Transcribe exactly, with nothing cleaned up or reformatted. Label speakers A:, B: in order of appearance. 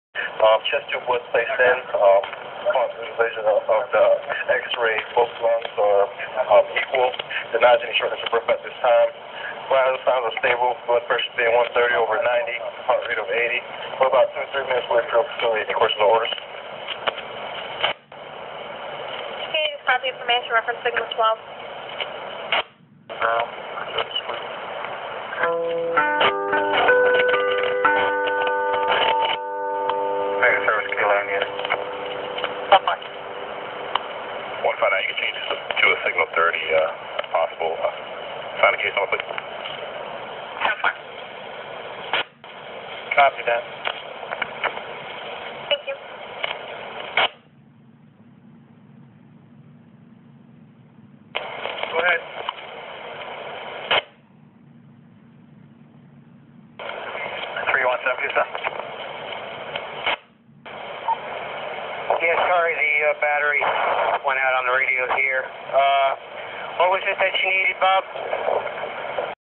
A: Um, chest tube was placed in. Um, visualization of, of the X-ray, both lungs are um, equal. Denies any shortness of breath at this time. Vital signs are stable. Blood pressure being one thirty over ninety. Heart rate of eighty. For about two to three minutes, we'll drill facility in course of orders.
B: Okay, copy information. Reference signal twelve.
A: Um, Negative service, K eleven unit. one five nine, you can change this to a signal thirty, uh, if possible. Uh, sign the case number, please. Copy that.
B: Thank you.
A: Go ahead. three one seven, two seven.
C: Yeah, sorry, the uh, battery went out on the radio here. Uh, what was it that you needed, Bob?